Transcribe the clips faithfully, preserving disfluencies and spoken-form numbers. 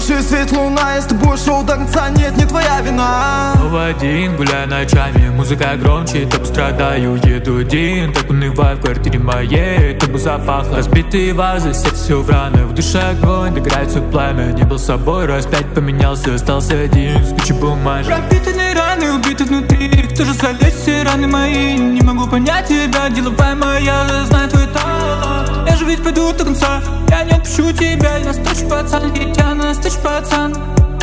Пропавший свет, луна, я с тобой шел до конца, нет, не твоя вина. Снова один, гуляю ночами, музыка громче, так страдаю. Еду один, так унываю в квартире моей, тобой запах. Разбитые вазы, сердце все в раны, в душе огонь, догорает все пламя. Не был собой, раз пять поменялся, остался один, с кучей бумажек. Пропитанные раны, убиты внутри, кто же залез все раны мои? Не могу понять тебя, деловая моя, знаю твой талант. Я же ведь пойду до конца, я не отпущу тебя, я настоящий пацан, я настоящий пацан.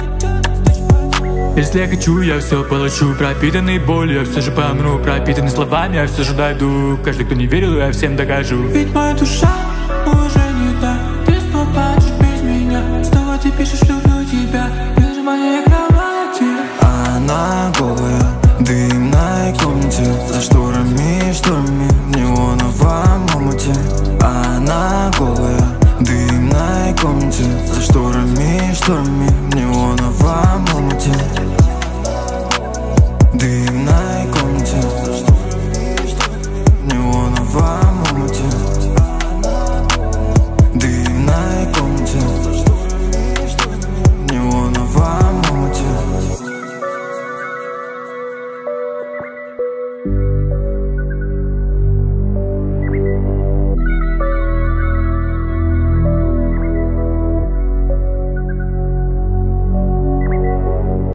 Если я хочу, я все получу. Пропитанный болью, я все же помру. Пропитанный словами, я все же дойду. Каждый, кто не верил, я всем докажу. Ведь моя душа уже не та. Ты снова плачешь без меня. Снова ты пишешь, люблю тебя. Без моей кровати. Она голая, в дымной комнате, за шторами, шторами, в неоновом омуте. Она голая, в дымной комнате, за шторами, шторами, в неоновом омуте. В дымной комнате.